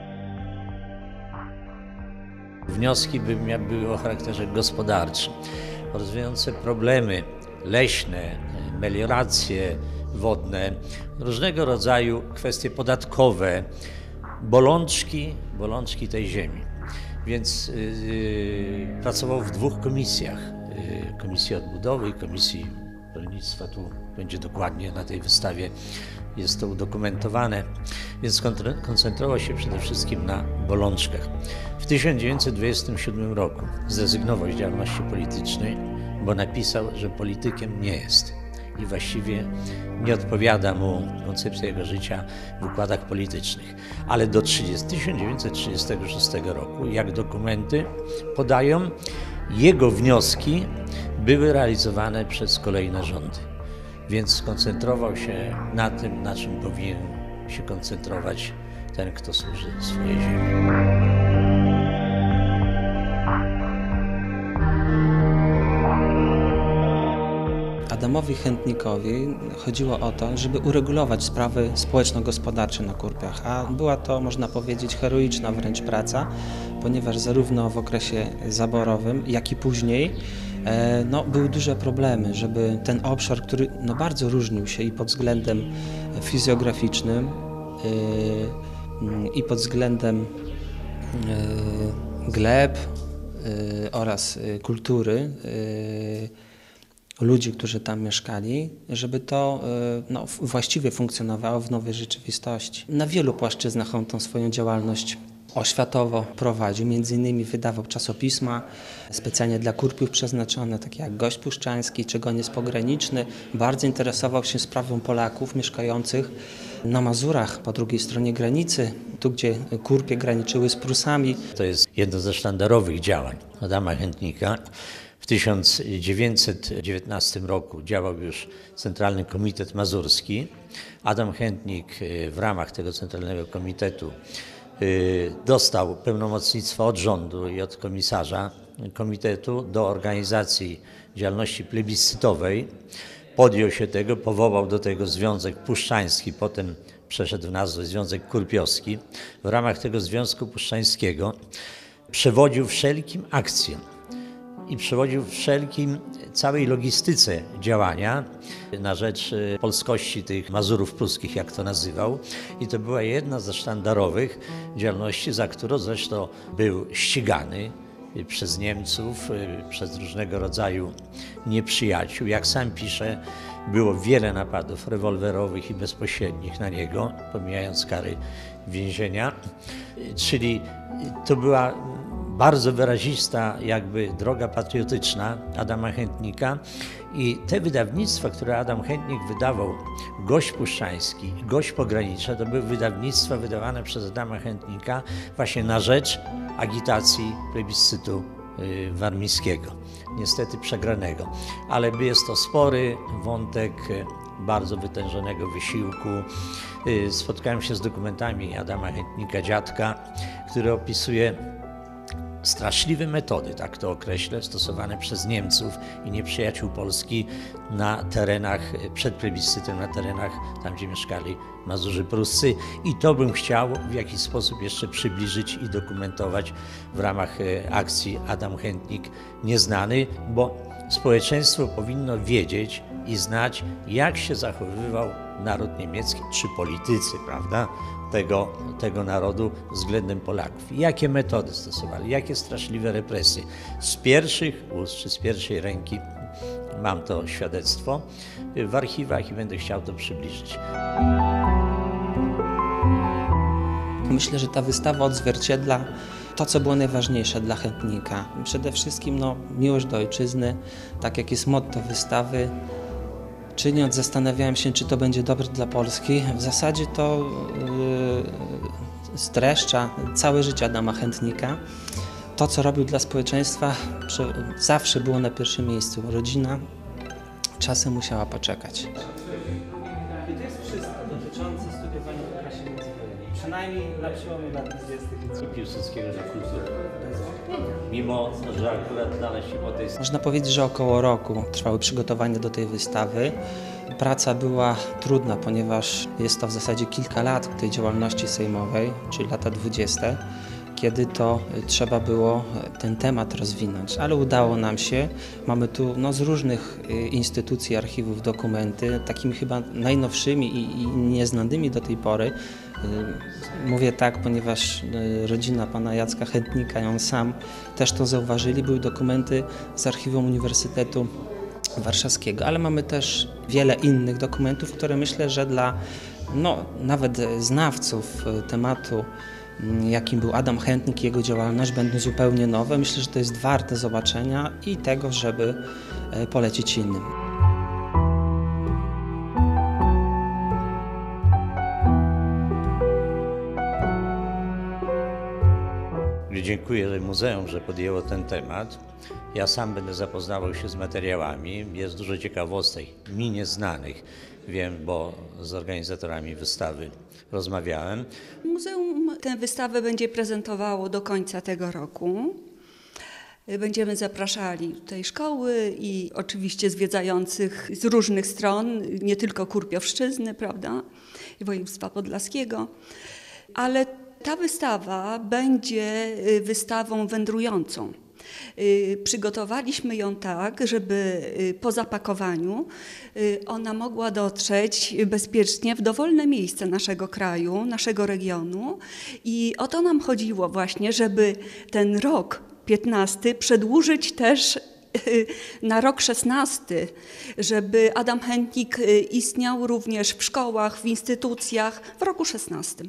Wnioski były o charakterze gospodarczym, rozwiązujące problemy leśne, melioracje wodne, różnego rodzaju kwestie podatkowe, bolączki tej ziemi. Więc pracował w 2 komisjach, Komisji Odbudowy i Komisji Rolnictwa. Tu będzie dokładnie na tej wystawie, jest to udokumentowane, więc koncentrował się przede wszystkim na bolączkach. W 1927 roku zrezygnował z działalności politycznej, bo napisał, że politykiem nie jest i właściwie nie odpowiada mu koncepcja jego życia w układach politycznych. Ale do 1936 roku, jak dokumenty podają, jego wnioski były realizowane przez kolejne rządy. Więc skoncentrował się na tym, na czym powinien się koncentrować ten, kto służy swojej ziemi. Adamowi Chętnikowi chodziło o to, żeby uregulować sprawy społeczno-gospodarcze na Kurpiach, a była to, można powiedzieć, heroiczna wręcz praca, ponieważ zarówno w okresie zaborowym, jak i później były duże problemy, żeby ten obszar, który bardzo różnił się i pod względem fizjograficznym, i pod względem gleb oraz kultury, ludzi, którzy tam mieszkali, żeby to właściwie funkcjonowało w nowej rzeczywistości. Na wielu płaszczyznach on tą swoją działalność oświatowo prowadził. Między innymi wydawał czasopisma specjalnie dla Kurpiów przeznaczone, takie jak Gość Puszczański czy Goniec Pograniczny. Bardzo interesował się sprawą Polaków mieszkających na Mazurach po drugiej stronie granicy, tu gdzie Kurpie graniczyły z Prusami. To jest jedno ze sztandarowych działań Adama Chętnika. W 1919 roku działał już Centralny Komitet Mazurski. Adam Chętnik w ramach tego Centralnego Komitetu dostał pełnomocnictwo od rządu i od komisarza komitetu do organizacji działalności plebiscytowej. Podjął się tego, powołał do tego Związek Puszczański, potem przeszedł w nazwę Związek Kurpiowski. W ramach tego Związku Puszczańskiego przewodził wszelkim akcjom i przewodził całej logistyce działania na rzecz polskości tych Mazurów pruskich, jak to nazywał. I to była jedna ze sztandarowych działalności, za którą zresztą był ścigany przez Niemców, przez różnego rodzaju nieprzyjaciół. Jak sam pisze, było wiele napadów rewolwerowych i bezpośrednich na niego, pomijając kary więzienia. Czyli to była bardzo wyrazista jakby droga patriotyczna Adama Chętnika i te wydawnictwa, które Adam Chętnik wydawał, Gość Puszczański i Gość Pograniczny, to były wydawnictwa wydawane przez Adama Chętnika właśnie na rzecz agitacji plebiscytu warmińskiego, niestety przegranego. Ale jest to spory wątek bardzo wytężonego wysiłku. Spotkałem się z dokumentami Adama Chętnika, dziadka, który opisuje straszliwe metody, tak to określę, stosowane przez Niemców i nieprzyjaciół Polski na terenach, przed plebiscytem, na terenach tam, gdzie mieszkali Mazurzy pruscy. I to bym chciał w jakiś sposób jeszcze przybliżyć i dokumentować w ramach akcji Adam Chętnik Nieznany, bo społeczeństwo powinno wiedzieć i znać, jak się zachowywał naród niemiecki, czy politycy, prawda, tego narodu względem Polaków. Jakie metody stosowali, jakie straszliwe represje. Z pierwszych ust, czy z pierwszej ręki mam to świadectwo w archiwach i będę chciał to przybliżyć. Myślę, że ta wystawa odzwierciedla to, co było najważniejsze dla chętnika. Przede wszystkim miłość do ojczyzny, tak jak jest motto wystawy. Czyniąc, zastanawiałem się, czy to będzie dobre dla Polski. W zasadzie to streszcza całe życie Adama Chętnika. To, co robił dla społeczeństwa, zawsze było na pierwszym miejscu. Rodzina czasem musiała poczekać. I to jest wszystko dotyczące studiowania w okresie międzywojennym. Przynajmniej na przełomie lat 20. I Piłsudskiego, że kultura. Mimo, że akurat znaleźć się po tej... Można powiedzieć, że około roku trwały przygotowania do tej wystawy. Praca była trudna, ponieważ jest to w zasadzie kilka lat tej działalności sejmowej, czyli lata 20., kiedy to trzeba było ten temat rozwinąć, ale udało nam się. Mamy tu z różnych instytucji, archiwów dokumenty, takimi chyba najnowszymi i nieznanymi do tej pory. Mówię tak, ponieważ rodzina pana Jacka Chętnika, on sam też to zauważyli, były dokumenty z archiwum Uniwersytetu Warszawskiego, ale mamy też wiele innych dokumentów, które myślę, że dla nawet znawców tematu, jakim był Adam Chętnik i jego działalność, będą zupełnie nowe. Myślę, że to jest warte zobaczenia i tego, żeby polecić innym. Dziękuję muzeum, że podjęło ten temat. Ja sam będę zapoznawał się z materiałami. Jest dużo ciekawostek, mi nieznanych. Wiem, bo z organizatorami wystawy rozmawiałem. Muzeum tę wystawę będzie prezentowało do końca tego roku. Będziemy zapraszali tutaj szkoły i oczywiście zwiedzających z różnych stron, nie tylko Kurpiowszczyzny, prawda, i województwa podlaskiego, ale ta wystawa będzie wystawą wędrującą. Przygotowaliśmy ją tak, żeby po zapakowaniu ona mogła dotrzeć bezpiecznie w dowolne miejsce naszego kraju, naszego regionu i o to nam chodziło właśnie, żeby ten rok 15 przedłużyć też na rok 16, żeby Adam Chętnik istniał również w szkołach, w instytucjach w roku 16.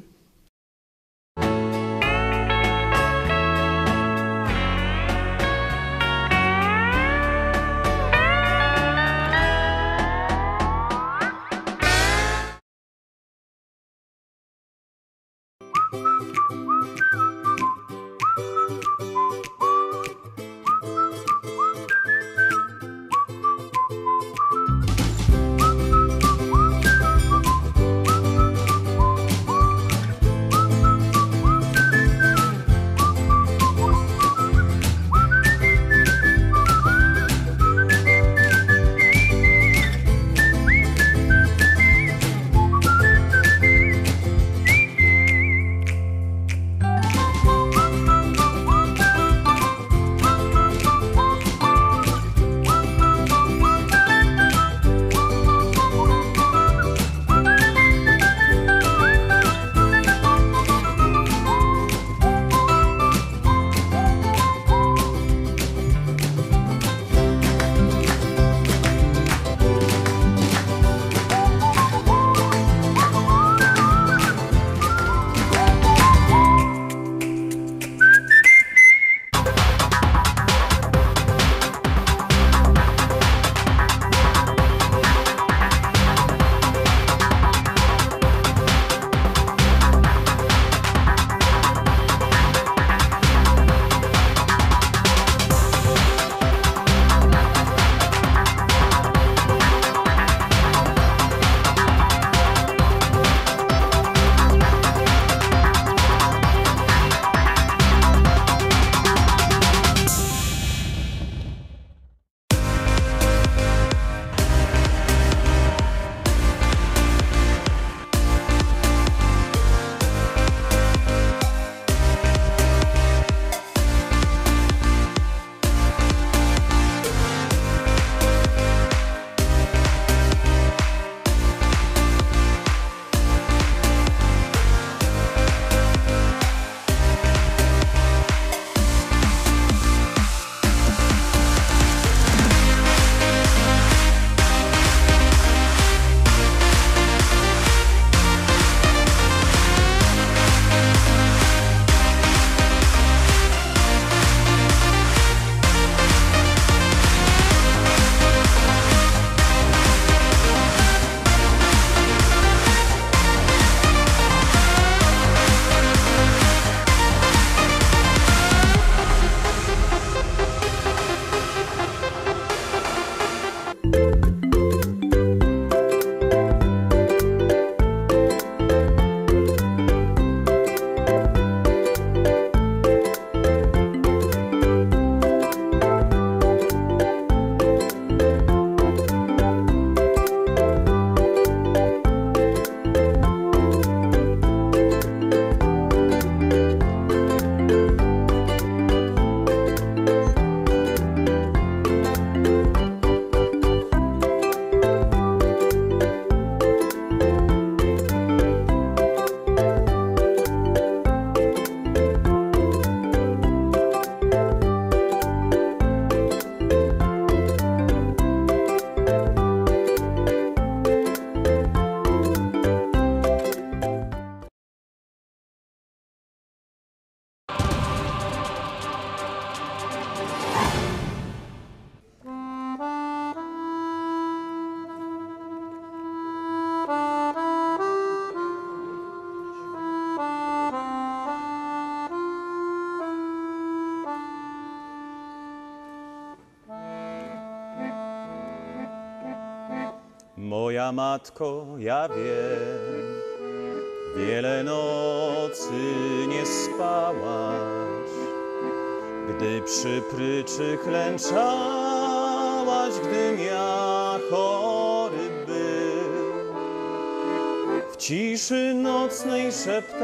Moja matko, ja wiem, wiele nocy nie spałaś, gdy przy pryczy klęczałaś, gdym ja chory był. W ciszy nocnej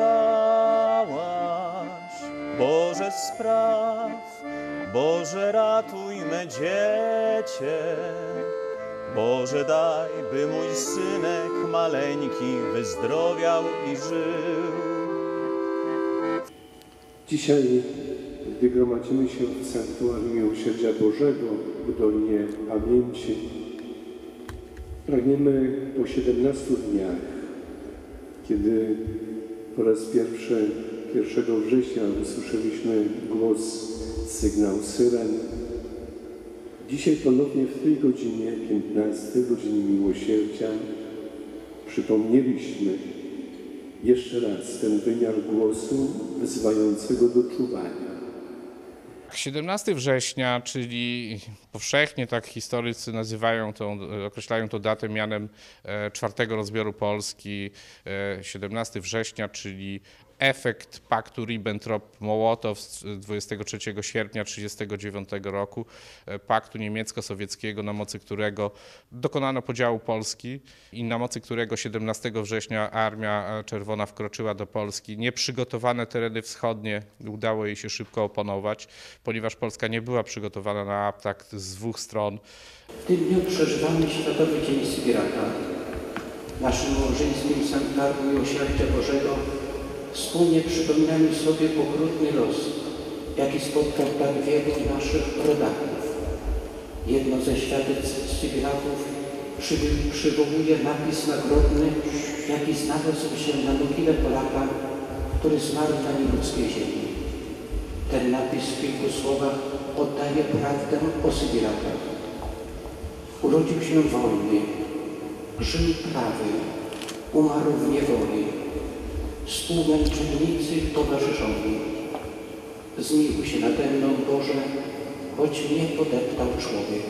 szeptałaś: Boże spraw, Boże ratuj me dziecię, Boże daj, by mój synek maleńki wyzdrowiał i żył. Dzisiaj, gdy gromadzimy się w sanktuarium Miłosierdzia Bożego w Dolinie Pamięci, pragniemy po 17 dniach, kiedy po raz pierwszy 1 września usłyszeliśmy głos, sygnał syren, dzisiaj ponownie w tej godzinie, 15 godzinie Miłosierdzia, przypomnieliśmy jeszcze raz ten wymiar głosu wzywającego do czuwania. 17 września, czyli powszechnie tak historycy nazywają określają to datę mianem czwartego rozbioru Polski. 17 września, czyli efekt paktu Ribbentrop-Mołotow z 23 sierpnia 1939 roku, paktu niemiecko-sowieckiego, na mocy którego dokonano podziału Polski i na mocy którego 17 września Armia Czerwona wkroczyła do Polski. Nieprzygotowane tereny wschodnie udało jej się szybko opanować, ponieważ Polska nie była przygotowana na atak z dwóch stron. W tym dniu przeżywamy Światowy Dzień Sybiraka. W naszym małżeńskim sanktuarium Miłosierdzia Bożego wspólnie przypominamy sobie okrutny los, jaki spotkał tak wielu naszych rodaków. Jedno ze świadectw Sybiraków przywołuje napis nagrobny, jaki znalazł się na mogile Polaka, który zmarł na nieludzkiej ziemi. Ten napis w kilku słowach oddaje prawdę o Sybirakach. Urodził się wolny, żył prawy, umarł w niewoli. Współmęczennicy towarzyszowi. Zmiłuj się nade mną, Boże, choć mnie podeptał człowiek.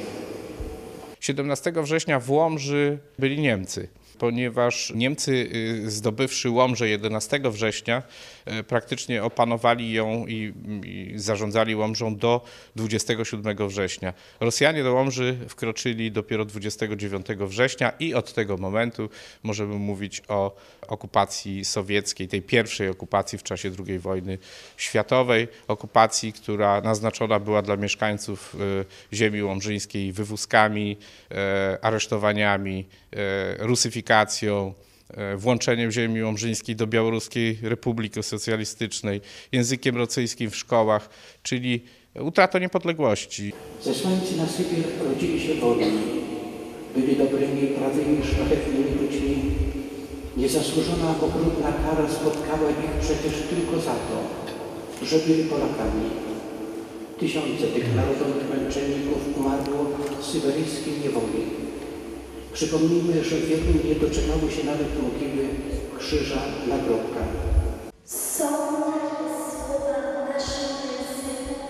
17 września w Łomży byli Niemcy, ponieważ Niemcy, zdobywszy Łomżę 11 września, praktycznie opanowali ją i zarządzali Łomżą do 27 września. Rosjanie do Łomży wkroczyli dopiero 29 września i od tego momentu możemy mówić o okupacji sowieckiej, tej pierwszej okupacji w czasie II wojny światowej, okupacji, która naznaczona była dla mieszkańców ziemi łomżyńskiej wywózkami, aresztowaniami, rusyfikacją, włączeniem ziemi łomżyńskiej do Białoruskiej Republiki Socjalistycznej, językiem rosyjskim w szkołach, czyli utratą niepodległości. Zesłańcy na Sybir rodzili się wolni, byli dobrymi, prawymi, szlachetnymi ludźmi. Niezasłużona okrutna kara spotkała ich przecież tylko za to, że byli Polakami. Tysiące tych narodowych męczenników umarło w syberyjskiej niewoli. Przypomnijmy, że wielu nie doczekało się nawet mogiły, krzyża, nagrobka. Są takie słowa w naszym języku,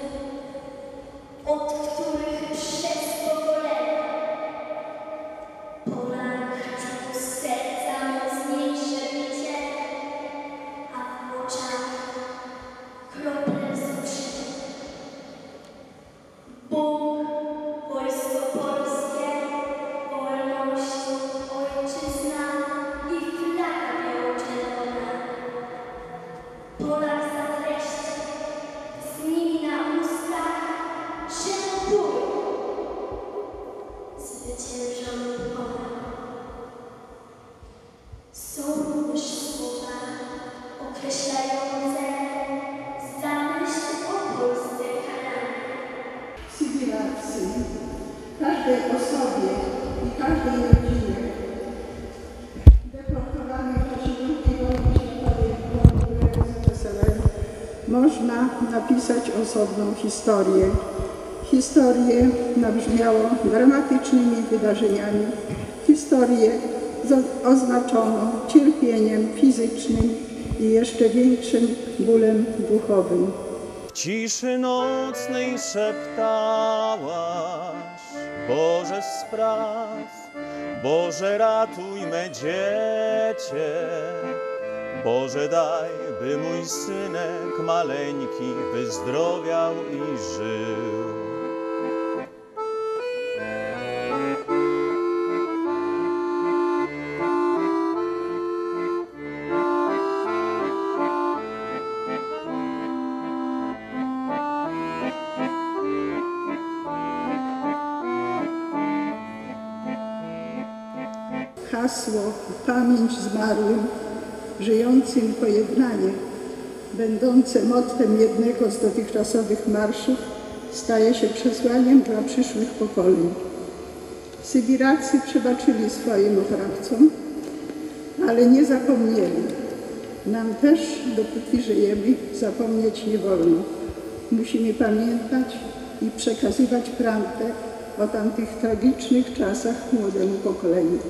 od których przez pokolenia Polak czuł z serca mocniejsze bicie, a w oczach krople wzruszenia. Bóg, wojsko polskie, wolność, ojczyzna i flaga biało-czerwona. Polak za treści, z nimi na ustach, że bój zwyciężony Polak. Są również słowa określające zamysł o Polsce Kanady. Sybiracy, każdej osobie i każdej rodzinie deportowanych w czasie II wojny światowej w ZSRR można napisać osobną historię. Historię nabrzmiałą dramatycznymi wydarzeniami, historię oznaczoną cierpieniem fizycznym i jeszcze większym bólem duchowym. W ciszy nocnej szeptałaś: Boże spraw, Boże ratuj me dziecię, Boże daj, by mój synek maleńki wyzdrowiał i żył. Hasło pamięć zmarłym, żyjącym pojednanie, będące mottem jednego z dotychczasowych marszów, staje się przesłaniem dla przyszłych pokoleń. Sybiracy przebaczyli swoim oprawcom, ale nie zapomnieli. Nam też, dopóki żyjemy, zapomnieć nie wolno. Musimy pamiętać i przekazywać prawdę o tamtych tragicznych czasach młodemu pokoleniu.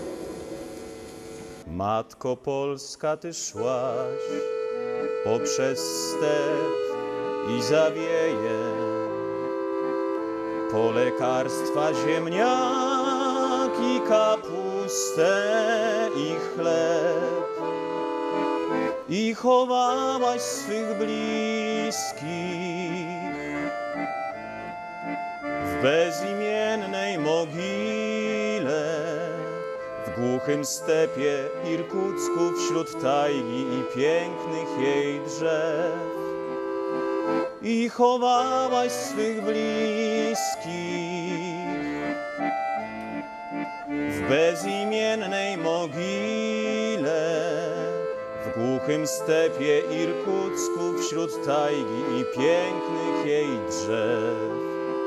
Matko Polska, Ty szłaś poprzez step i zawieje, po lekarstwa ziemniaki, kapustę i chleb, i chowałaś swych bliskich w bezimiennej mogile, w głuchym stepie Irkucku, wśród tajgi i pięknych jej drzew. I chowałaś swych bliskich w bezimiennej mogile, w głuchym stepie Irkucku, wśród tajgi i pięknych jej drzew.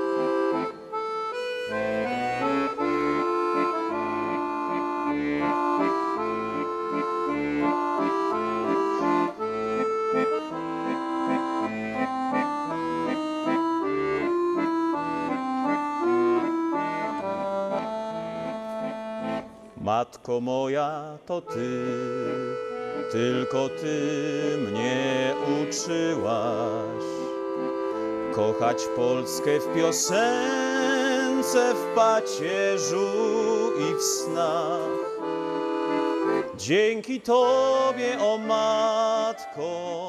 Matko moja, to Ty, tylko Ty mnie uczyłaś kochać Polskę w piosence, w pacierzu i w snach. Dzięki Tobie, o Matko.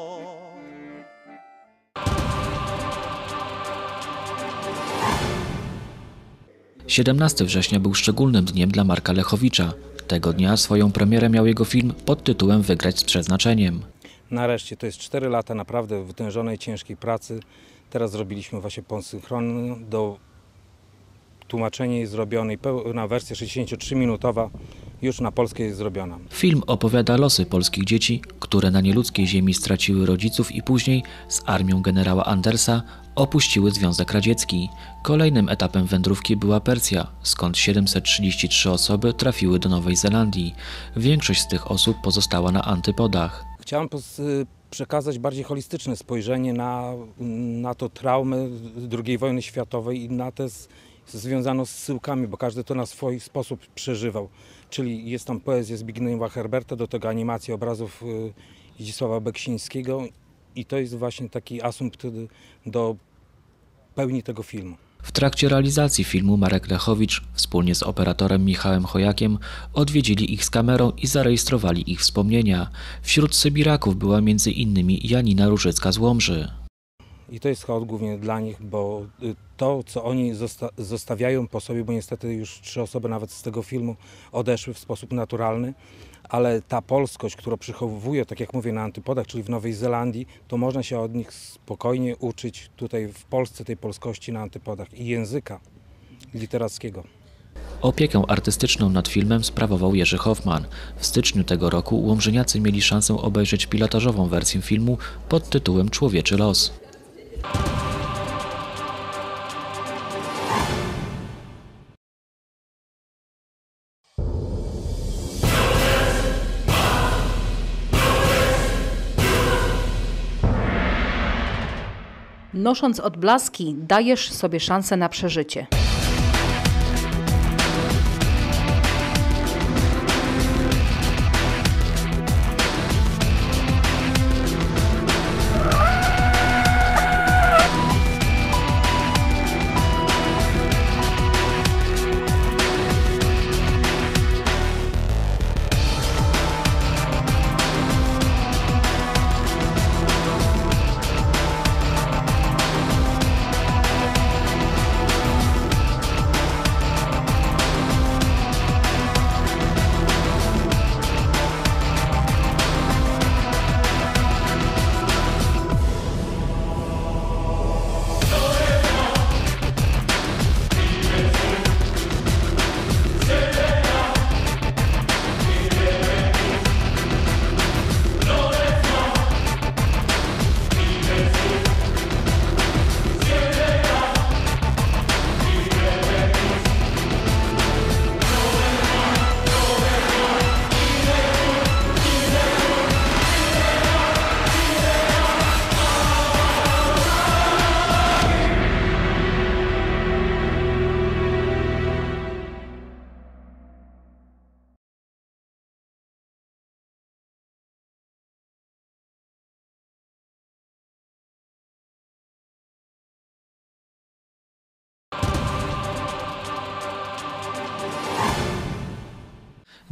17 września był szczególnym dniem dla Marka Lechowicza. Tego dnia swoją premierę miał jego film pod tytułem Wygrać z przeznaczeniem. Nareszcie, to jest 4 lata naprawdę wytężonej, ciężkiej pracy. Teraz zrobiliśmy właśnie posynchronny, do tłumaczenia jest zrobione, pełna wersja 63-minutowa już na polskiej jest zrobiona. Film opowiada losy polskich dzieci, które na nieludzkiej ziemi straciły rodziców i później z armią generała Andersa opuściły Związek Radziecki. Kolejnym etapem wędrówki była Persja, skąd 733 osoby trafiły do Nowej Zelandii. Większość z tych osób pozostała na antypodach. Chciałem przekazać bardziej holistyczne spojrzenie na to traumę II wojny światowej i na te związano z zsyłkami, bo każdy to na swój sposób przeżywał. Czyli jest tam poezja Zbigniewa Herberta, do tego animacja obrazów Zdzisława Beksińskiego i to jest właśnie taki asumpt do pełni tego filmu. W trakcie realizacji filmu Marek Lechowicz wspólnie z operatorem Michałem Chojakiem odwiedzili ich z kamerą i zarejestrowali ich wspomnienia. Wśród sybiraków była m.in. Janina Różycka z Łomży. I to jest hołd głównie dla nich, bo to, co oni zostawiają po sobie, bo niestety już 3 osoby nawet z tego filmu odeszły w sposób naturalny, ale ta polskość, którą przechowuje, tak jak mówię, na antypodach, czyli w Nowej Zelandii, to można się od nich spokojnie uczyć tutaj w Polsce tej polskości na antypodach i języka literackiego. Opiekę artystyczną nad filmem sprawował Jerzy Hoffman. W styczniu tego roku łomżyniacy mieli szansę obejrzeć pilotażową wersję filmu pod tytułem Człowieczy los. Nosząc odblaski, dajesz sobie szansę na przeżycie.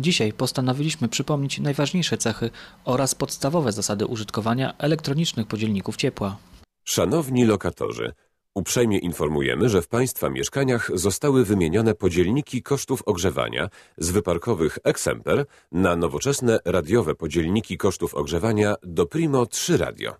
Dzisiaj postanowiliśmy przypomnieć najważniejsze cechy oraz podstawowe zasady użytkowania elektronicznych podzielników ciepła. Szanowni lokatorzy, uprzejmie informujemy, że w Państwa mieszkaniach zostały wymienione podzielniki kosztów ogrzewania z wyparkowych Exemper na nowoczesne radiowe podzielniki kosztów ogrzewania Doprimo 3 Radio.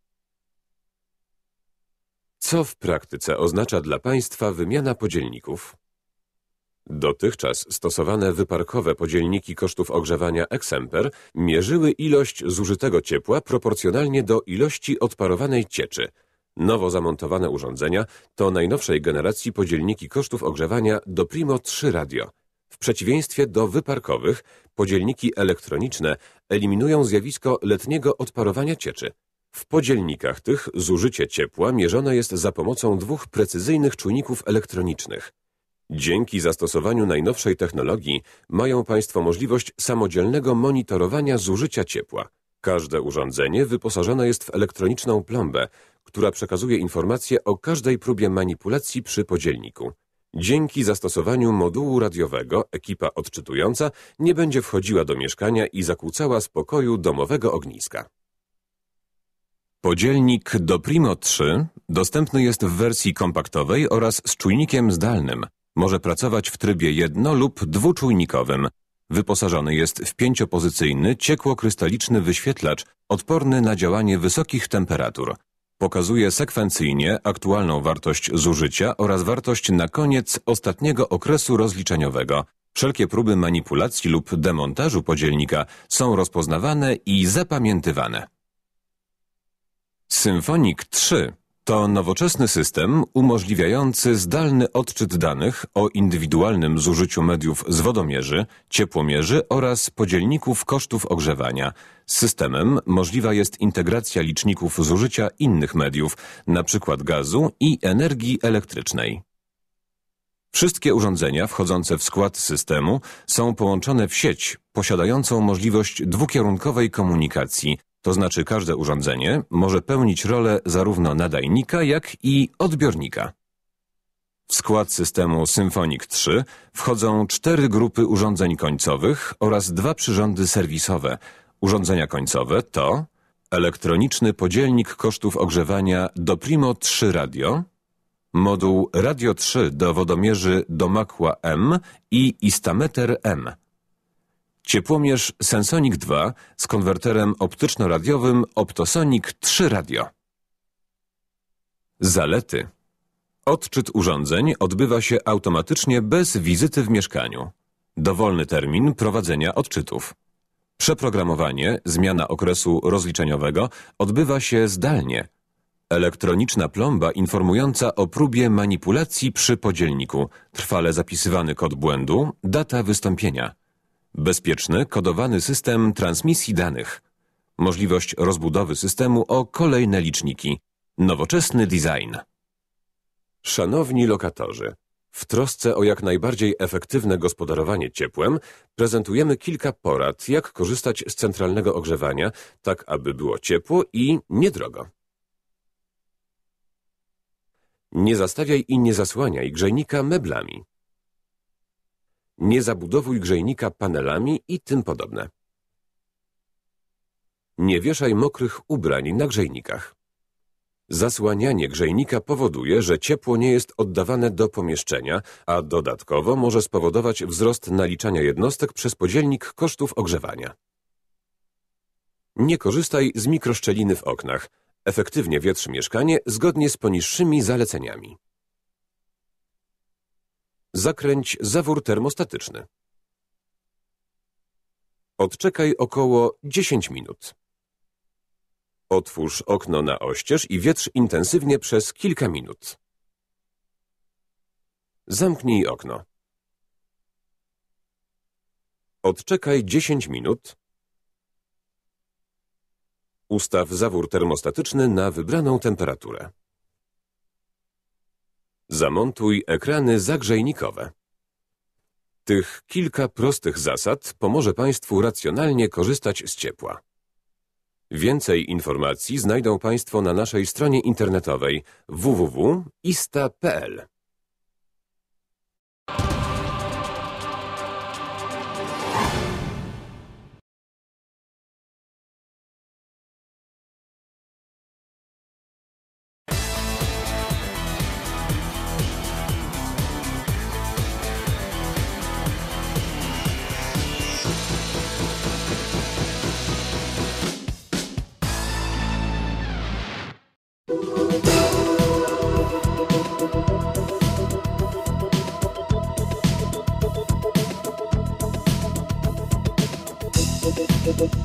Co w praktyce oznacza dla Państwa wymiana podzielników? Dotychczas stosowane wyparkowe podzielniki kosztów ogrzewania Exemper mierzyły ilość zużytego ciepła proporcjonalnie do ilości odparowanej cieczy. Nowo zamontowane urządzenia to najnowszej generacji podzielniki kosztów ogrzewania Doprimo 3 Radio. W przeciwieństwie do wyparkowych, podzielniki elektroniczne eliminują zjawisko letniego odparowania cieczy. W podzielnikach tych zużycie ciepła mierzone jest za pomocą 2 precyzyjnych czujników elektronicznych. Dzięki zastosowaniu najnowszej technologii mają Państwo możliwość samodzielnego monitorowania zużycia ciepła. Każde urządzenie wyposażone jest w elektroniczną plombę, która przekazuje informacje o każdej próbie manipulacji przy podzielniku. Dzięki zastosowaniu modułu radiowego ekipa odczytująca nie będzie wchodziła do mieszkania i zakłócała spokoju domowego ogniska. Podzielnik Doprimo 3 dostępny jest w wersji kompaktowej oraz z czujnikiem zdalnym. Może pracować w trybie jedno- lub dwuczujnikowym. Wyposażony jest w 5-pozycyjny, ciekłokrystaliczny wyświetlacz odporny na działanie wysokich temperatur. Pokazuje sekwencyjnie aktualną wartość zużycia oraz wartość na koniec ostatniego okresu rozliczeniowego. Wszelkie próby manipulacji lub demontażu podzielnika są rozpoznawane i zapamiętywane. Symfonic 3 to nowoczesny system umożliwiający zdalny odczyt danych o indywidualnym zużyciu mediów z wodomierzy, ciepłomierzy oraz podzielników kosztów ogrzewania. Z systemem możliwa jest integracja liczników zużycia innych mediów, np. gazu i energii elektrycznej. Wszystkie urządzenia wchodzące w skład systemu są połączone w sieć posiadającą możliwość dwukierunkowej komunikacji. To znaczy każde urządzenie może pełnić rolę zarówno nadajnika, jak i odbiornika. W skład systemu Symfonic 3 wchodzą 4 grupy urządzeń końcowych oraz 2 przyrządy serwisowe. Urządzenia końcowe to elektroniczny podzielnik kosztów ogrzewania Doprimo 3 Radio, moduł Radio 3 do wodomierzy Domakła M i Istameter M. Ciepłomierz Sensonic 2 z konwerterem optyczno-radiowym Optosonic 3 Radio. Zalety. Odczyt urządzeń odbywa się automatycznie bez wizyty w mieszkaniu. Dowolny termin prowadzenia odczytów. Przeprogramowanie, zmiana okresu rozliczeniowego odbywa się zdalnie. Elektroniczna plomba informująca o próbie manipulacji przy podzielniku. Trwale zapisywany kod błędu, data wystąpienia. Bezpieczny, kodowany system transmisji danych. Możliwość rozbudowy systemu o kolejne liczniki. Nowoczesny design. Szanowni lokatorzy, w trosce o jak najbardziej efektywne gospodarowanie ciepłem prezentujemy kilka porad, jak korzystać z centralnego ogrzewania, tak aby było ciepło i niedrogo. Nie zastawiaj i nie zasłaniaj grzejnika meblami. Nie zabudowuj grzejnika panelami i tym podobne. Nie wieszaj mokrych ubrań na grzejnikach. Zasłanianie grzejnika powoduje, że ciepło nie jest oddawane do pomieszczenia, a dodatkowo może spowodować wzrost naliczania jednostek przez podzielnik kosztów ogrzewania. Nie korzystaj z mikroszczeliny w oknach. Efektywnie wietrz mieszkanie zgodnie z poniższymi zaleceniami. Zakręć zawór termostatyczny. Odczekaj około 10 minut. Otwórz okno na oścież i wietrz intensywnie przez kilka minut. Zamknij okno. Odczekaj 10 minut. Ustaw zawór termostatyczny na wybraną temperaturę. Zamontuj ekrany zagrzejnikowe. Tych kilka prostych zasad pomoże Państwu racjonalnie korzystać z ciepła. Więcej informacji znajdą Państwo na naszej stronie internetowej www.ista.pl.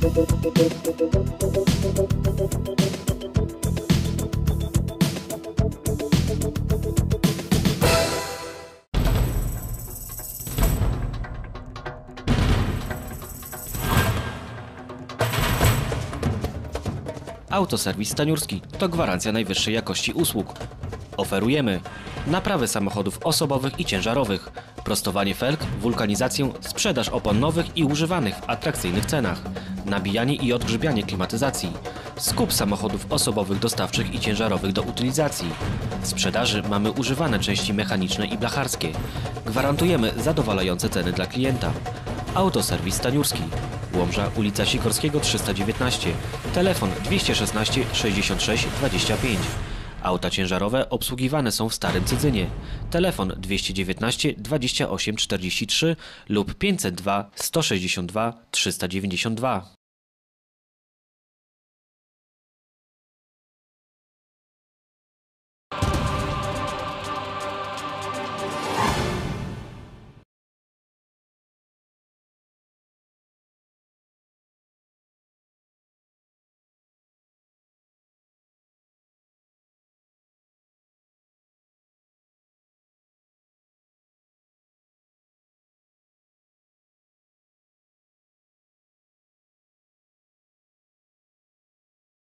Autoserwis Staniurski to gwarancja najwyższej jakości usług. Oferujemy naprawy samochodów osobowych i ciężarowych, prostowanie felg, wulkanizację, sprzedaż opon nowych i używanych w atrakcyjnych cenach, nabijanie i odgrzybianie klimatyzacji, skup samochodów osobowych, dostawczych i ciężarowych do utylizacji. W sprzedaży mamy używane części mechaniczne i blacharskie. Gwarantujemy zadowalające ceny dla klienta. Autoserwis Staniurski. Łomża, ulica Sikorskiego 319, telefon 216 66 25. Auta ciężarowe obsługiwane są w Starym Cydzynie. Telefon 219 28 43 lub 502 162 392.